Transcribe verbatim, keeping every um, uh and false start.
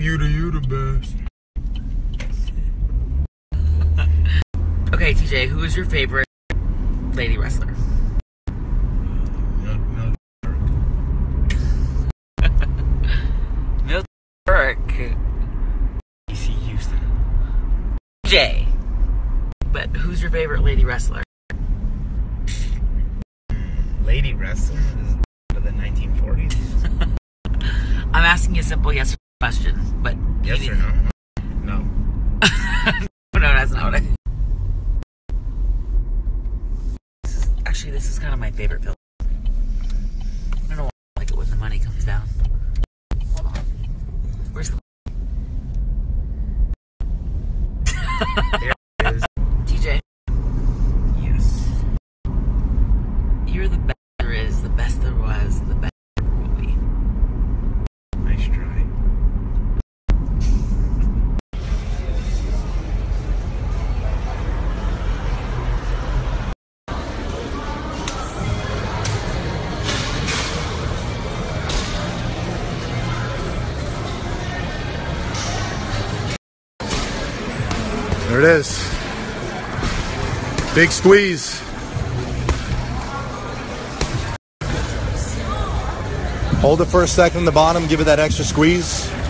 you to you the best. Okay, T J, who is your favorite lady wrestler? Milton Burke. E C Houston. T J. But who's your favorite lady wrestler? Lady wrestler of the nineteen forties. I'm asking you a simple yes or no question, but yes you or no? No. No, that's not what I. This is, actually, this is kind of my favorite film. I don't know why I like it when the money comes down. Hold on. Where's the There it is. T J? Yes. You're the best there is, the best there was, the best there will be. Nice try. There it is. Big squeeze. Hold it for a second on the bottom, give it that extra squeeze.